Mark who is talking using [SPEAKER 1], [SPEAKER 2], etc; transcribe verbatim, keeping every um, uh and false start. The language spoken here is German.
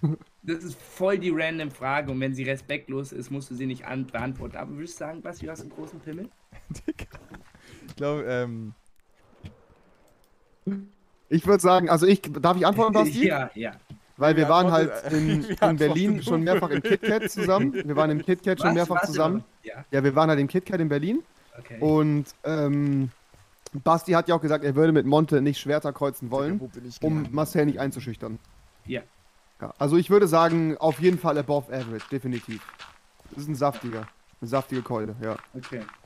[SPEAKER 1] Das ist voll die random Frage und wenn sie respektlos ist, musst du sie nicht an beantworten. Aber würdest du sagen, Basti, du hast einen großen Pimmel?
[SPEAKER 2] Ich glaube, ähm. Ich würde sagen, also ich, darf ich antworten, Basti?
[SPEAKER 1] Ja, ja.
[SPEAKER 2] Weil wir
[SPEAKER 3] Wie
[SPEAKER 2] waren halt
[SPEAKER 3] antwortet-
[SPEAKER 2] in,
[SPEAKER 3] wie
[SPEAKER 2] in
[SPEAKER 3] antwortet
[SPEAKER 2] Berlin
[SPEAKER 3] du?
[SPEAKER 2] schon mehrfach im KitKat zusammen. Wir waren im KitKat schon
[SPEAKER 1] Was?
[SPEAKER 2] mehrfach
[SPEAKER 1] Warte,
[SPEAKER 2] zusammen.
[SPEAKER 1] Ja,
[SPEAKER 2] Ja, wir waren halt im KitKat in Berlin.
[SPEAKER 1] okay.
[SPEAKER 2] Und ähm, Basti hat ja auch gesagt, er würde mit Monte nicht Schwerter kreuzen wollen,
[SPEAKER 3] Wo bin ich
[SPEAKER 2] um
[SPEAKER 3] gelandet?
[SPEAKER 2] Marcel nicht einzuschüchtern.
[SPEAKER 1] Ja.
[SPEAKER 2] Ja, also ich würde sagen, auf jeden Fall above average, definitiv. Das ist ein saftiger, eine saftige Keule, ja.
[SPEAKER 1] Okay.